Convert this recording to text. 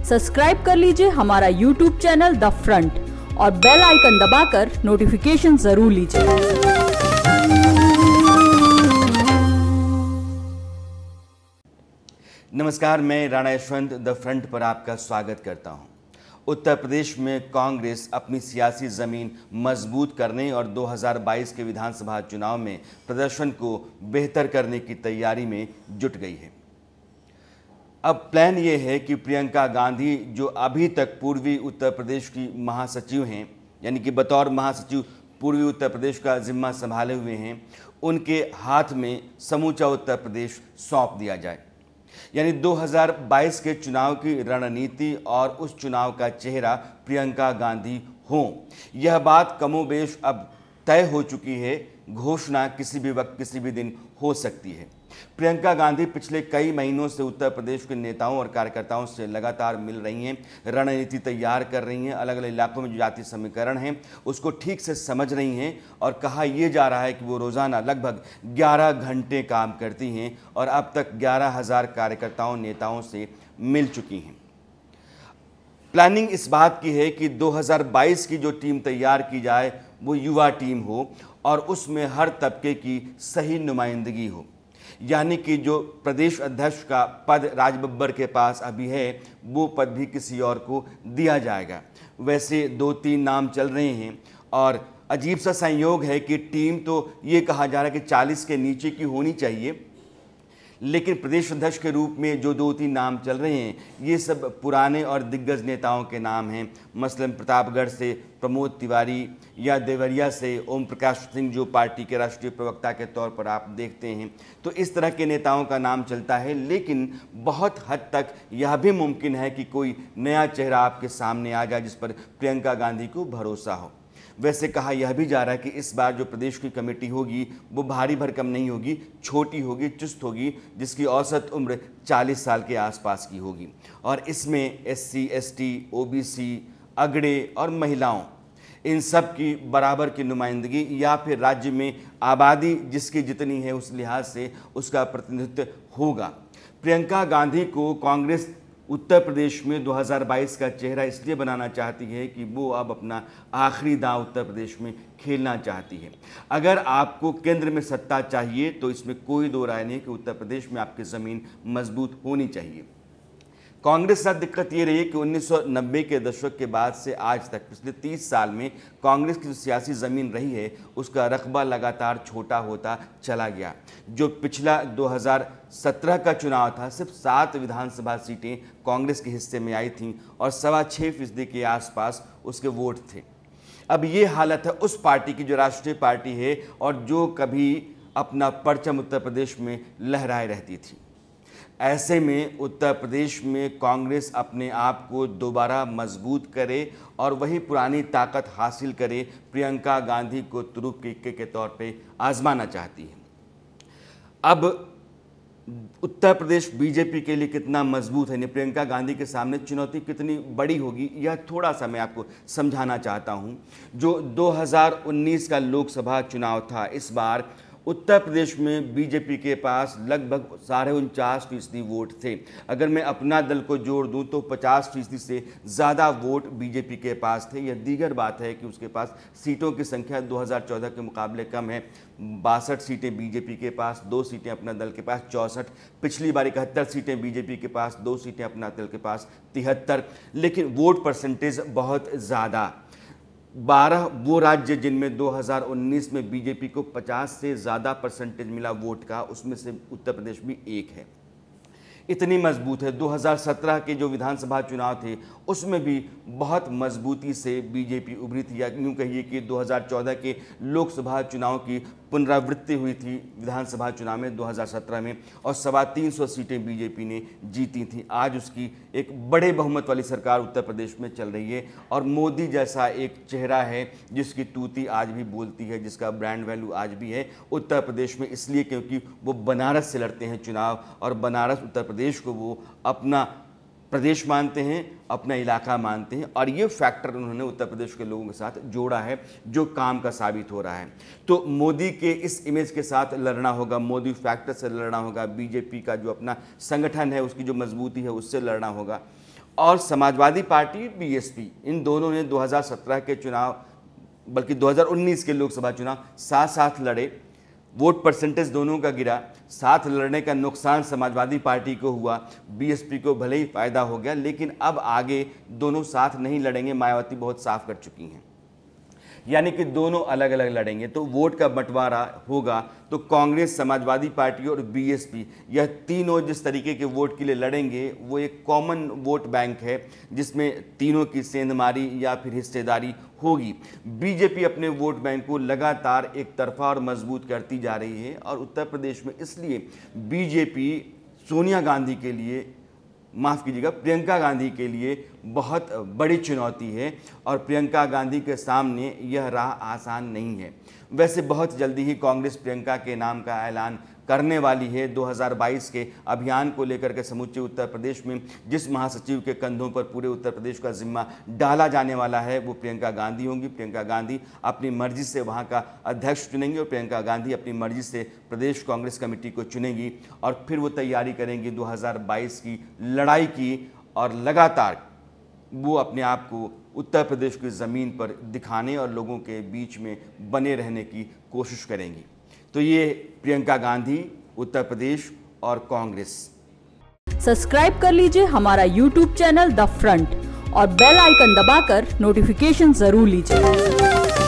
Subscribe कर लीजिए हमारा यूट्यूब चैनल द फ्रंट और बेल आइकन दबाकर नोटिफिकेशन जरूर लीजिए। नमस्कार, मैं राणा यशवंत द फ्रंट पर आपका स्वागत करता हूं। उत्तर प्रदेश में कांग्रेस अपनी सियासी ज़मीन मजबूत करने और 2022 के विधानसभा चुनाव में प्रदर्शन को बेहतर करने की तैयारी में जुट गई है। अब प्लान ये है कि प्रियंका गांधी, जो अभी तक पूर्वी उत्तर प्रदेश की महासचिव हैं, यानी कि बतौर महासचिव पूर्वी उत्तर प्रदेश का जिम्मा संभाले हुए हैं, उनके हाथ में समूचा उत्तर प्रदेश सौंप दिया जाए। यानी 2022 के चुनाव की रणनीति और उस चुनाव का चेहरा प्रियंका गांधी हों, यह बात कमोबेश अब तय हो चुकी है। घोषणा किसी भी वक्त किसी भी दिन हो सकती है। प्रियंका गांधी पिछले कई महीनों से उत्तर प्रदेश के नेताओं और कार्यकर्ताओं से लगातार मिल रही हैं, रणनीति तैयार कर रही हैं, अलग अलग इलाकों में जो जाति समीकरण हैं उसको ठीक से समझ रही हैं और कहा यह जा रहा है कि वो रोज़ाना लगभग 11 घंटे काम करती हैं और अब तक 11,000 कार्यकर्ताओं नेताओं से मिल चुकी हैं। प्लानिंग इस बात की है कि 2022 की जो टीम तैयार की जाए वो युवा टीम हो और उसमें हर तबके की सही नुमाइंदगी हो। यानी कि जो प्रदेश अध्यक्ष का पद राज बब्बर के पास अभी है, वो पद भी किसी और को दिया जाएगा। वैसे 2-3 नाम चल रहे हैं और अजीब सा संयोग है कि टीम तो ये कहा जा रहा है कि 40 के नीचे की होनी चाहिए, लेकिन प्रदेश अध्यक्ष के रूप में जो 2-3 नाम चल रहे हैं ये सब पुराने और दिग्गज नेताओं के नाम हैं। मसलन प्रतापगढ़ से प्रमोद तिवारी या देवरिया से ओम प्रकाश सिंह, जो पार्टी के राष्ट्रीय प्रवक्ता के तौर पर आप देखते हैं, तो इस तरह के नेताओं का नाम चलता है। लेकिन बहुत हद तक यह भी मुमकिन है कि कोई नया चेहरा आपके सामने आ जाए जिस पर प्रियंका गांधी को भरोसा हो। वैसे कहा यह भी जा रहा है कि इस बार जो प्रदेश की कमेटी होगी वो भारी भरकम नहीं होगी, छोटी होगी, चुस्त होगी, जिसकी औसत उम्र 40 साल के आसपास की होगी और इसमें SC, ST, OBC, अगड़े और महिलाओं, इन सब की बराबर की नुमाइंदगी या फिर राज्य में आबादी जिसकी जितनी है उस लिहाज से उसका प्रतिनिधित्व होगा। प्रियंका गांधी को कांग्रेस उत्तर प्रदेश में 2022 का चेहरा इसलिए बनाना चाहती है कि वो अब अपना आखिरी दांव उत्तर प्रदेश में खेलना चाहती है। अगर आपको केंद्र में सत्ता चाहिए तो इसमें कोई दो राय नहीं कि उत्तर प्रदेश में आपकी ज़मीन मजबूत होनी चाहिए। कांग्रेस के साथ दिक्कत ये रही है कि 1990 के दशक के बाद से आज तक पिछले 30 साल में कांग्रेस की जो सियासी ज़मीन रही है उसका रकबा लगातार छोटा होता चला गया। जो पिछला 2017 का चुनाव था, सिर्फ 7 विधानसभा सीटें कांग्रेस के हिस्से में आई थीं और 6.25% के आसपास उसके वोट थे। अब ये हालत है उस पार्टी की जो राष्ट्रीय पार्टी है और जो कभी अपना परचम उत्तर प्रदेश में लहराए रहती थी। ऐसे में उत्तर प्रदेश में कांग्रेस अपने आप को दोबारा मजबूत करे और वही पुरानी ताकत हासिल करे, प्रियंका गांधी को तुरुप के इक्के के तौर पे आजमाना चाहती है। अब उत्तर प्रदेश बीजेपी के लिए कितना मजबूत है, प्रियंका गांधी के सामने चुनौती कितनी बड़ी होगी, यह थोड़ा सा मैं आपको समझाना चाहता हूं। जो 2019 का लोकसभा चुनाव था, इस बार उत्तर प्रदेश में बीजेपी के पास लगभग 49.5% वोट थे। अगर मैं अपना दल को जोड़ दूं तो 50% से ज़्यादा वोट बीजेपी के पास थे। यह दीगर बात है कि उसके पास सीटों की संख्या 2014 के मुकाबले कम है। 62 सीटें बीजेपी के पास, 2 सीटें अपना दल के पास, 64। पिछली बार 71 सीटें बीजेपी के पास, 2 सीटें अपना दल के पास, 73। लेकिन वोट परसेंटेज बहुत ज़्यादा। 12 वो राज्य जिनमें 2019 में बीजेपी को 50 से ज़्यादा परसेंटेज मिला वोट का, उसमें से उत्तर प्रदेश भी एक है। इतनी मजबूत है। 2017 के जो विधानसभा चुनाव थे उसमें भी बहुत मजबूती से बीजेपी उभरी थी, या यूँ कहिए कि 2014 के लोकसभा चुनाव की पुनरावृत्ति हुई थी विधानसभा चुनाव में 2017 में और 325 सीटें बीजेपी ने जीती थी। आज उसकी एक बड़े बहुमत वाली सरकार उत्तर प्रदेश में चल रही है और मोदी जैसा एक चेहरा है जिसकी तूती आज भी बोलती है, जिसका ब्रांड वैल्यू आज भी है उत्तर प्रदेश में, इसलिए क्योंकि वो बनारस से लड़ते हैं चुनाव और बनारस उत्तर प्रदेश को वो अपना प्रदेश मानते हैं, अपना इलाका मानते हैं और ये फैक्टर उन्होंने उत्तर प्रदेश के लोगों के साथ जोड़ा है जो काम का साबित हो रहा है। तो मोदी के इस इमेज के साथ लड़ना होगा, मोदी फैक्टर से लड़ना होगा, बीजेपी का जो अपना संगठन है उसकी जो मजबूती है उससे लड़ना होगा और समाजवादी पार्टी बीएसपी, इन दोनों ने 2017 के चुनाव बल्कि 2019 के लोकसभा चुनाव साथ साथ लड़े। वोट परसेंटेज दोनों का गिरा, साथ लड़ने का नुकसान समाजवादी पार्टी को हुआ, बीएसपी को भले ही फायदा हो गया, लेकिन अब आगे दोनों साथ नहीं लड़ेंगे, मायावती बहुत साफ कर चुकी हैं। यानी कि दोनों अलग अलग लड़ेंगे। तो वोट का बंटवारा होगा तो कांग्रेस, समाजवादी पार्टी और बीएसपी, यह तीनों जिस तरीके के वोट के लिए लड़ेंगे वो एक कॉमन वोट बैंक है जिसमें तीनों की सेंधमारी या फिर हिस्सेदारी होगी। बीजेपी अपने वोट बैंक को लगातार एक तरफा और मजबूत करती जा रही है और उत्तर प्रदेश में इसलिए बीजेपी सोनिया गांधी के लिए, माफ़ कीजिएगा, प्रियंका गांधी के लिए बहुत बड़ी चुनौती है और प्रियंका गांधी के सामने यह राह आसान नहीं है। वैसे बहुत जल्दी ही कांग्रेस प्रियंका के नाम का ऐलान करने वाली है। 2022 के अभियान को लेकर के समूचे उत्तर प्रदेश में जिस महासचिव के कंधों पर पूरे उत्तर प्रदेश का जिम्मा डाला जाने वाला है वो प्रियंका गांधी होंगी। प्रियंका गांधी अपनी मर्जी से वहां का अध्यक्ष चुनेंगी और प्रियंका गांधी अपनी मर्जी से प्रदेश कांग्रेस कमेटी को चुनेंगी और फिर वो तैयारी करेंगी 2022 की लड़ाई की और लगातार वो अपने आप को उत्तर प्रदेश की ज़मीन पर दिखाने और लोगों के बीच में बने रहने की कोशिश करेंगी। तो ये प्रियंका गांधी, उत्तर प्रदेश और कांग्रेस। सब्सक्राइब कर लीजिए हमारा YouTube चैनल द फ्रंट और बेल आइकन दबाकर नोटिफिकेशन जरूर लीजिए।